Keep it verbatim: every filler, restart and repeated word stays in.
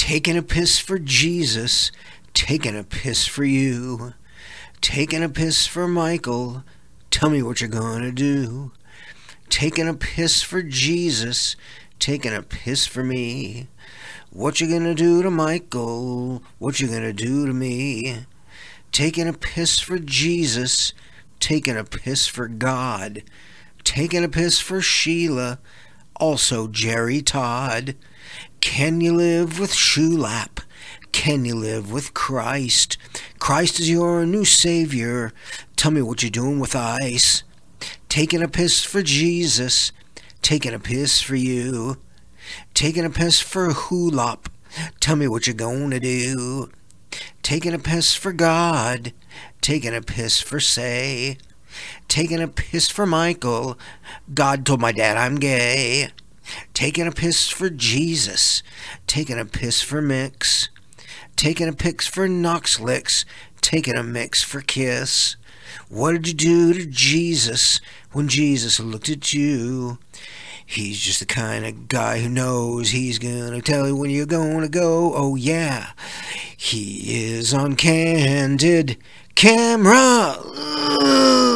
Taking a piss for Jesus, taking a piss for you. Taking a piss for Michael, tell me what you're gonna do. Taking a piss for Jesus, taking a piss for me. What you gonna do to Michael? What you gonna do to me? Taking a piss for Jesus, taking a piss for God. Taking a piss for Sheila, also Jerry Todd. Can you live with Shulap? Can you live with Christ? Christ is your new savior. Tell me what you're doing with ice. Taking a piss for Jesus, taking a piss for you. Taking a piss for Hulop, tell me what you're gonna do. Taking a piss for God, taking a piss for Say. Taking a piss for Michael, God told my dad I'm gay. Taking a piss for Jesus, taking a piss for Mix. Taking a piss for Knox Licks, taking a mix for Kiss. What did you do to Jesus when Jesus looked at you? He's just the kind of guy who knows he's gonna tell you when you're gonna go. Oh yeah, he is on Candid Camera. Ugh.